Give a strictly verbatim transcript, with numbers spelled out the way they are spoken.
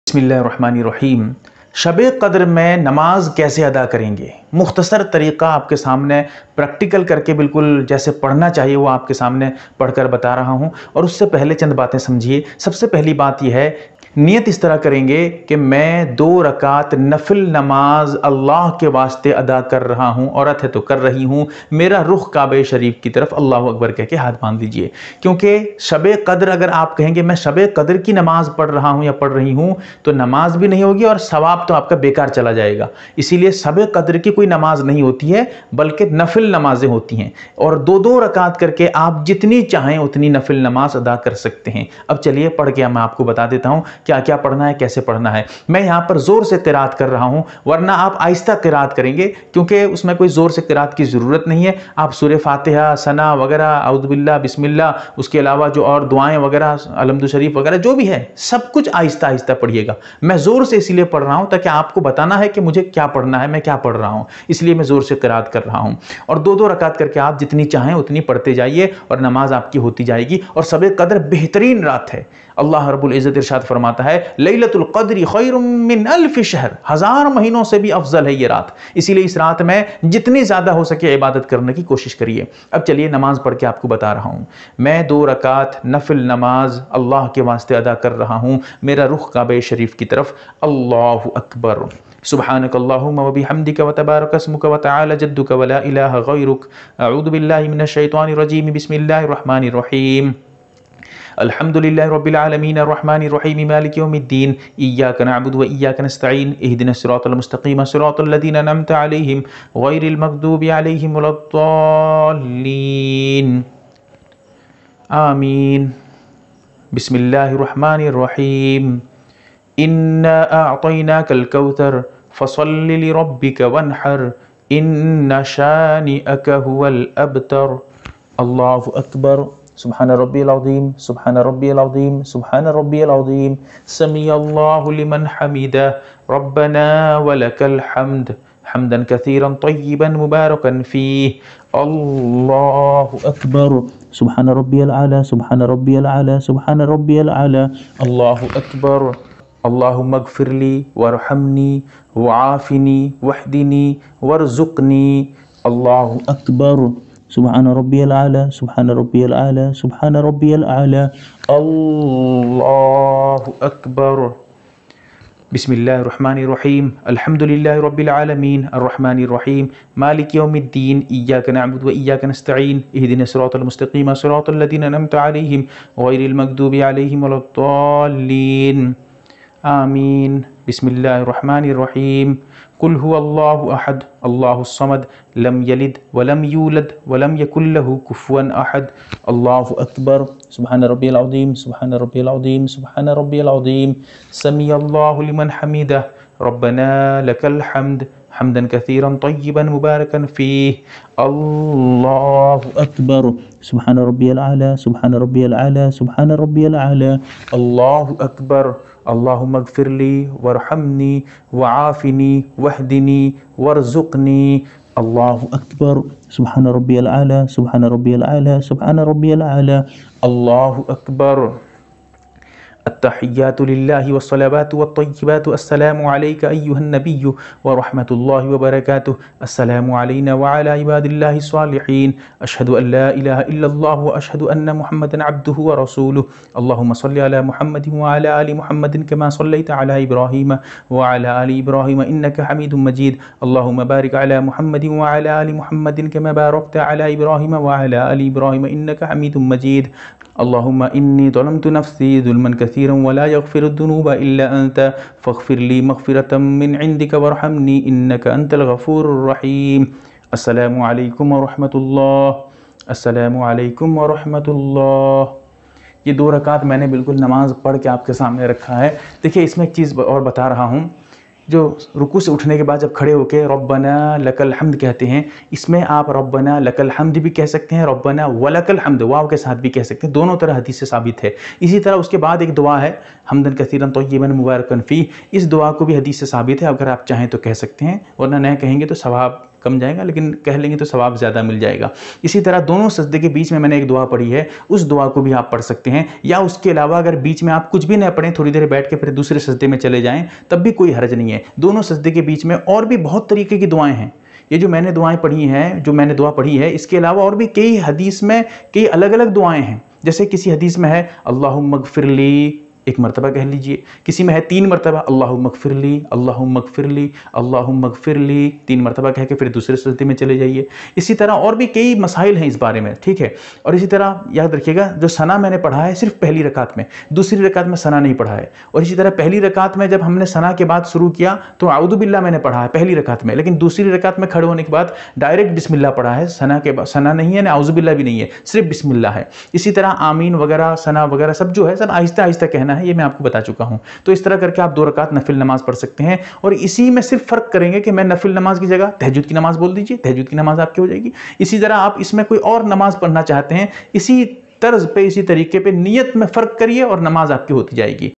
बिस्मिल्लाहिर्रहमानिर्रहीम। शब-ए क़द्र में नमाज कैसे अदा करेंगे, मुख्तसर तरीक़ा आपके सामने प्रैक्टिकल करके बिल्कुल जैसे पढ़ना चाहिए वो आपके सामने पढ़कर बता रहा हूँ। और उससे पहले चंद बातें समझिए। सबसे पहली बात यह है, नियत इस तरह करेंगे कि मैं दो रकात नफिल नमाज अल्लाह के वास्ते अदा कर रहा हूँ, औरत है तो कर रही हूँ, मेरा रुख काबे शरीफ की तरफ अल्लाह अकबर कह के हाथ बांध दीजिए। क्योंकि शब-ए क़द्र अगर आप कहेंगे मैं शब-ए क़द्र की नमाज पढ़ रहा हूँ या पढ़ रही हूँ, तो नमाज भी नहीं होगी और सवाब तो आपका बेकार चला जाएगा। इसीलिए शब-ए क़द्र की कोई नमाज नहीं होती है, बल्कि नफिल नमाजें होती हैं। और दो दो रकात करके आप जितनी चाहें उतनी नफिल नमाज अदा कर सकते हैं। अब चलिए पढ़ के मैं आपको बता देता हूँ क्या क्या पढ़ना है, कैसे पढ़ना है। मैं यहाँ पर जोर से किरात कर रहा हूँ, वरना आप आहिस्ता किरात करेंगे क्योंकि उसमें कोई जोर से किरात की जरूरत नहीं है। आप सूरह फातिहा, सना वगैरह, औज़ु बिल्लाह, बिस्मिल्लाह, उसके अलावा जो और दुआएं वगैरह, अलहम्दु शरीफ वगैरह जो भी है, सब कुछ आहिस्ता आहिस्ता पढ़िएगा। मैं जोर से इसीलिए पढ़ रहा हूँ ताकि आपको बताना है कि मुझे क्या पढ़ना है, मैं क्या पढ़ रहा हूँ, इसलिए मैं जोर से किरात कर रहा हूँ। और दो दो रकात करके आप जितनी चाहें उतनी पढ़ते जाइए और नमाज आपकी होती जाएगी। और शब-ए क़द्र बेहतरीन रात है। अल्लाह रब्बुल इज़्ज़त इरशाद फरमाता है, लैलतुल क़द्रि खैरुम मिन अल्फ़ि शहर, हजार महीनों से भी अफजल है ये रात। इसीलिए इस रात में जितनी ज्यादा हो सके इबादत करने की कोशिश करिए। अब चलिए नमाज पढ़ के आपको बता रहा हूँ। मैं दो रकात नफिल नमाज अल्लाह के वास्ते अदा कर रहा हूँ, मेरा रुख काबे शरीफ की तरफ। अल्लाहु अकबर। सुब्हानक अल्लाहुम्मा व बिहम्दिका व तबारक अस्मुका व तआला जद्दुका व ला इलाहा गैरुक। अऊज़ु बिल्लाहि मिनश शैतानिर रजीम। बिस्मिल्लाहिर रहमानिर रहीम। अल्हम्दुलिल्लाहि रब्बिल आलमीन अर्रहमानिर रहीम मालिकि यौमिद्दीन। इय्याका नअबुदु व इय्याका नस्तईन। इहदिनस सिरातल मुस्तक़ीम सिरातल लज़ीना अनअमता अलैहिम गैरिल मग़दूबि अलैहिम वलद्दाल्लीन। आमीन। बिस्मिल्लाहिर रहमानिर रहीम। इन्ना अअतैनाकल कौसर फसल्लि लिरब्बिका वन्हर इन्न शानिअका हुवल अबतर। अल्लाहु अकबर। सुब्हान रब्बियल अज़ीम, सुब्हान रब्बियल अज़ीम, सुब्हान रब्बियल अज़ीम। समिअल्लाहु लिमन हमिदा, रब्बना वलकल हम्द, हम्दन कसीरन तय्यिबन मुबारकन फीह। अल्लाहु अकबर। सुब्हान रब्बियल आला, सुब्हान रब्बियल आला, सुब्हान रब्बियल आला। अल्लाहु अकबर। अल्लाहुम्मा अग़फ़िरली वरहमनी वआफ़िनी वहदिनी वरज़ुक़नी। अल्लाहु अकबर। सुब्हान रब्बियल आला, सुब्हान रब्बियल आला, सुब्हान रब्बियल आला। अल्लाहु अकबर। बिस्मिल्लाहिर रहमानिर रहीम। अल्हम्दुलिल्लाहि रब्बिल आलमीन अर्रहमानिर रहीम मालिकि यौमिद्दीन। इय्याका नअबुदु व इय्याका नस्तईन। इहदिनस सिरातल मुस्तक़ीम सिरातल लज़ीना अनअमता अलैहिम गैरिल मग़दूबि अलैहिम वलद्दाल्लीन। आमीन। बिस्मिल्लाहिर रहमानिर रहीम। कुल हुवल्लाहु अहद, अल्लाहुस समद, लम यलिद वलम यूलद वलम यकुल लहू कुफुवन अहद। अल्लाहु अकबर। सुब्हान रब्बियल अज़ीम, सुब्हान रब्बियल अज़ीम, सुब्हान रब्बियल अज़ीम। समिअल्लाहु लिमन हमिदा, रब्बना लकल हम्द, हम्दन कसीरन तय्यिबन मुबारकन फीह। अल्लाहु अकबर। सुब्हान रब्बियल आला, सुब्हान रब्बियल आला, सुब्हान रब्बियल आला। अल्लाहु अकबर। अल्लाहुम्मा अग़फ़िरली वरहमनी वआफ़िनी वहदिनी वरज़ुक़नी। अल्लाहु अकबर। सुब्हान रब्बियल आला, सुब्हान रब्बियल आला, सुब्हान रब्बियल आला। अल्लाहु अकबर। अत्तहिय्यातु लिल्लाहि वस्सलावातु वत्तय्यिबातु अस्सलामु अलैका अय्युहन नबिय्यु व रहमतुल्लाहि व बरकातुहु। अस्सलामु अलैना व अला इबादिल्लाहि स्वालिहीन। अशहदु अन ला इलाहा इल्लल्लाह व अशहदु अन्न मुहम्मदन अब्दुहु व रसूलुहु। अल्लाहुम्मा सल्लि अला मुहम्मदिन व अला आलि मुहम्मदिन कमा सल्लैता अला इब्राहीम व अला आलि इब्राहीम इन्नका हमीदुम मजीद। अल्लाहुम्मा बारिक अला मुहम्मदिन व अला आलि मुहम्मदिन कमा बारकता अला इब्राहीम व अला आलि इब्राहीम इन्नका हमीदुम मजीद। अल्लाहुम्मा इन्नी ज़लमतु नफ्सी ज़ुल्मन कसीरन व ला यग़फ़िरुद्दुनूबा इल्ला अंता फ़ग़फ़िरली मग़फ़िरतम मिन इंदिका वरहमनी इन्नका अंतल गफ़ूरुर रहीम। अस्सलामु अलैकुम व रहमतुल्लाह, अस्सलामु अलैकुम व रहमतुल्लाह। ये दो रकात मैंने बिल्कुल नमाज पढ़ के आपके सामने रखा है। देखिए इसमें एक चीज़ और बता रहा हूँ, जो रुकू से उठने के बाद जब खड़े होके रब्बना लकल हम्द कहते हैं, इसमें आप रब्बना लकल हम्द भी कह सकते हैं, रब्बना वलकल हम्द वाव के साथ भी कह सकते हैं। दोनों तरह हदीस से साबित है। इसी तरह उसके बाद एक दुआ है हम्दन कसीरन तय्यिबन मुबारकन फी, इस दुआ को भी हदीस से साबित है। अगर आप चाहें तो कह सकते हैं, वरना नहीं कहेंगे तो सवाब कम जाएगा, लेकिन कह लेंगे तो सवाब ज़्यादा मिल जाएगा। इसी तरह दोनों सजदे के बीच में मैंने एक दुआ पढ़ी है, उस दुआ को भी आप पढ़ सकते हैं। या उसके अलावा अगर बीच में आप कुछ भी न पढ़ें, थोड़ी देर बैठ के फिर दूसरे सजदे में चले जाएं, तब भी कोई हर्ज नहीं है। दोनों सजदे के बीच में और भी बहुत तरीके की दुआएं हैं। ये जो मैंने दुआएं पढ़ी हैं, जो मैंने दुआ पढ़ी है, इसके अलावा और भी कई हदीस में कई अलग अलग दुआएं हैं। जैसे किसी हदीस में है अल्लाहुम्मा ग़फ़िरली, एक मरतबा कह लीजिए। किसी में है तीन मरतबा अल्लाहुम्मा ग़फ़िरली, अल्लाहुम्मा ग़फ़िरली, अल्लाहुम्मा ग़फ़िरली, तीन मरतबा कह के फिर दूसरे सजदे में चले जाइए। इसी तरह और भी कई मसाइल हैं इस बारे में, ठीक है। और इसी तरह याद रखिएगा, जो सना मैंने पढ़ा है सिर्फ पहली रकात में, दूसरी रकात में सना नहीं पढ़ा है। और इसी तरह पहली रकात में जब हमने सना के बाद शुरू किया तो आउज़ु बिल्लाह मैंने पढ़ा है पहली रकात में, लेकिन दूसरी रकात में खड़े होने के बाद डायरेक्ट बिस्मिल्लाह पढ़ा है। सना के बाद सना नहीं है ना आउज़ु बिल्लाह भी नहीं है, सिर्फ बिस्मिल्लाह है। इसी तरह आमीन वगैरह, सना वगैरह सब जो है सब आहिस्ता आहिस्ता कहना है, ये मैं आपको बता चुका हूं। तो इस तरह करके आप दो रकात नफिल नमाज पढ़ सकते हैं। और इसी में सिर्फ फर्क करेंगे कि मैं नफिल नमाज की जगह तहज्जुद की नमाज बोल दीजिए, तहज्जुद की नमाज आपकी हो जाएगी। इसी तरह आप इसमें कोई और नमाज पढ़ना चाहते हैं, इसी तर्ज पे, इसी तरीके पे नियत में फर्क करिए और नमाज आपकी होती जाएगी।